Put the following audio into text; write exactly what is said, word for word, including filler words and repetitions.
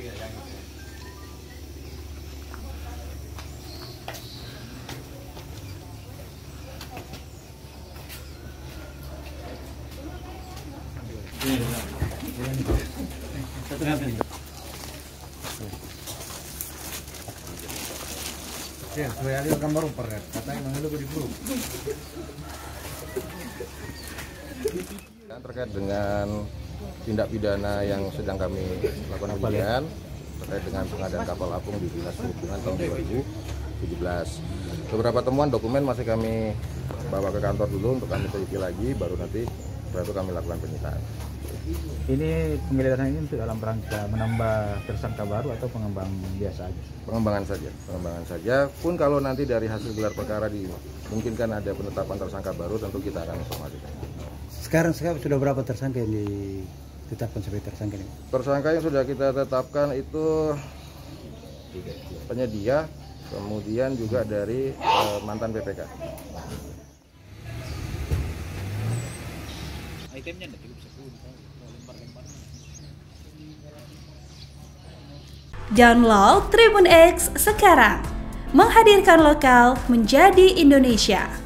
Ya, saya lihat gambar uperet, katanya mengeluh di grup. Terkait dengan tindak pidana yang sedang kami lakukan penyelidikan terkait dengan pengadaan kapal apung di Dinas Perhubungan tahun dua ribu tujuh belas. Beberapa temuan dokumen masih kami bawa ke kantor dulu untuk kami teliti lagi, baru nanti setelah itu kami lakukan penyitaan. Ini penggeledahan ini untuk dalam rangka menambah tersangka baru atau pengembang biasa aja? Pengembangan saja, pengembangan saja. Pun kalau nanti dari hasil gelar perkara dimungkinkan ada penetapan tersangka baru, tentu kita akan informasikan. Sekarang sekarang sudah berapa tersangka yang ditetapkan sebagai tersangka ini? Tersangka yang sudah kita tetapkan itu penyedia, kemudian juga dari eh, mantan P P K. Itemnya tidak cukup sepuluh. Download Tribun X sekarang, menghadirkan lokal menjadi Indonesia.